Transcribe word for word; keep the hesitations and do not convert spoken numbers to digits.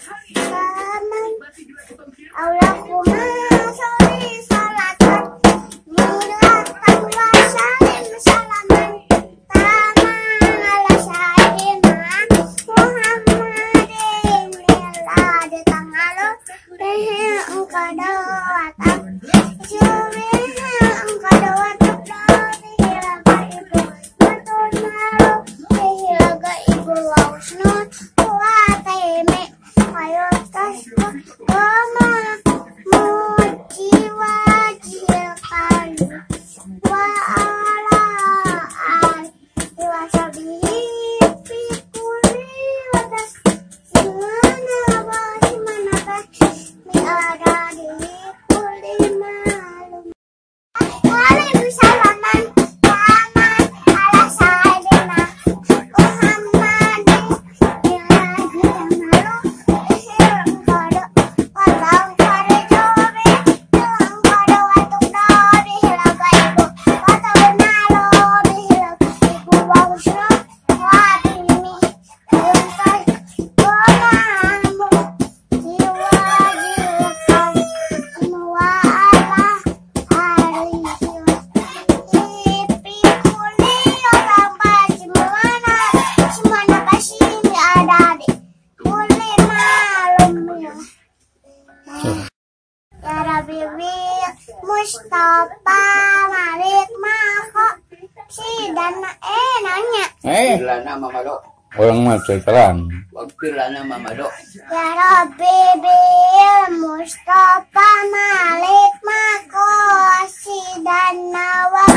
salaman Allahumma sholli salatan muratan wa salim salaman taman ala sayyidina Muhammadin lillah di tangalo behel engkau dawatan jumehel engkau dawatan dari hilaga ibu matun malu hilaga ibu wausnut kuateme ayo tasbih kama muji wajil kali wa ala alihi wa sahbihi fi kulli wadas simana wa simana mi adadihi kulli malum Waalaikumsalam taman ala sayyidina Muhammadin Ya Rabbi Mustafa Malik Mako si dana eh nanya Eh, Pilana mamado. orang macam terang. Wag pilana mamado. Ya Rabbi Mustafa Malik Mako si dana wa